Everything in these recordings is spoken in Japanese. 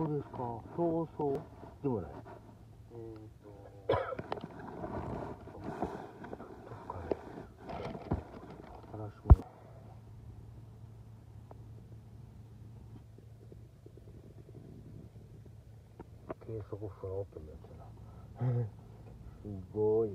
そうですか。そうそうでもない。どっかね。新しく。計測不能ってやつな。すごい。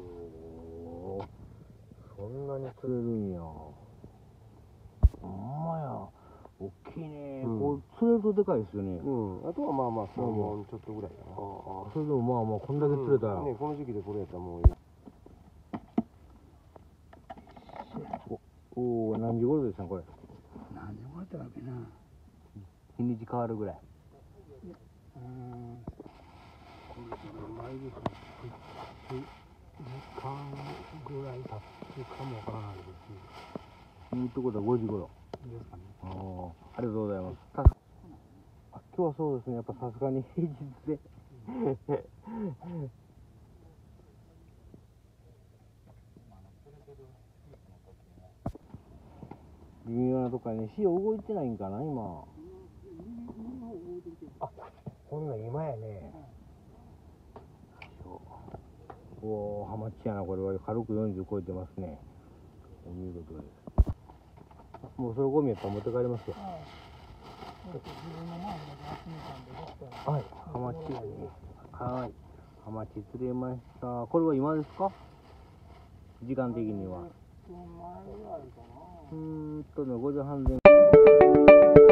そんなに釣れるんや。ほんまや。大きいね。こう釣れるとでかいですよね。 あとはまあまあ3本ちょっとぐらいかな。 それでもまあまあこんだけ釣れたら。 ね、この時期でこれやったらもういい。 おお、何時頃ですかこれ。 何時頃だったわけな。 日にち変わるぐらい。 これから毎日時間ぐらい経つかもわからないですし。 ってことは5時頃。 ですかね。 ありがとうございます。今日はそうですね、やっぱさすがに平日で。微妙なとこに潮動いてないんかな、今。あ、こんなん今やね。おお、ハマチやな、これは軽く40超えてますね。お見事です。もうそれゴミやったら持って帰りますよ。はい、ハマチやね。はい、ハマチ釣れました。これは今ですか？時間的には。5時半前。